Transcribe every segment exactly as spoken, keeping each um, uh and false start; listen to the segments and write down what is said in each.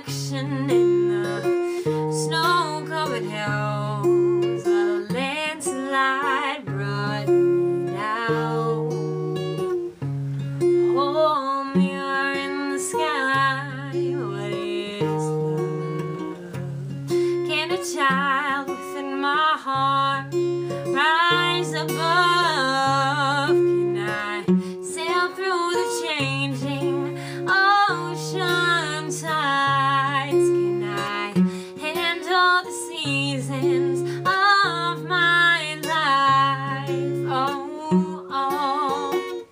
reflection in the snow-covered hills. A landslide brought me down. Oh, mirror in the sky, what is love? Can a child within my heart rise above? Can I sail through the changing ocean tides? Can I handle the seasons of my life? Oh, oh,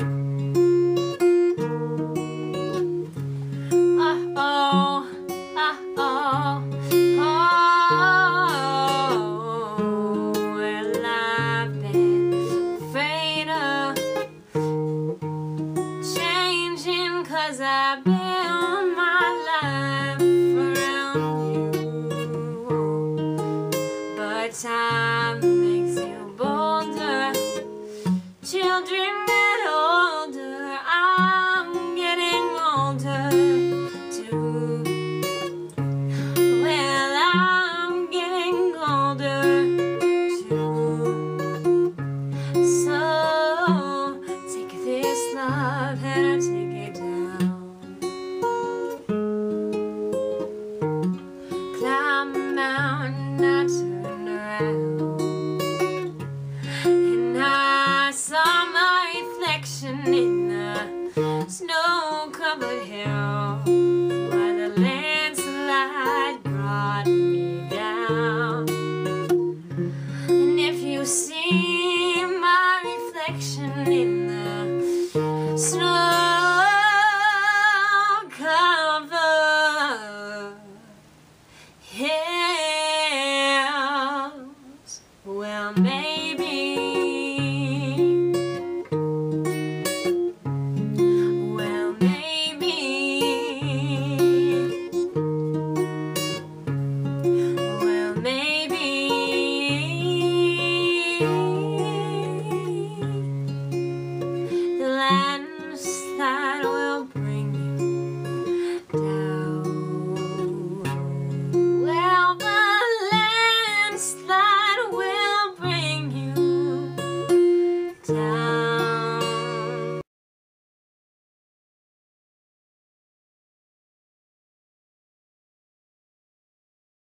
oh, oh, oh, oh, oh. Well, I've been afraid of changing 'cause I built my life around you. But time makes you bolder. Children get older. I'm getting older too. Well, I'm getting older too. So take this love and take it down. Climb a mountain, I turned around, and I saw my reflection in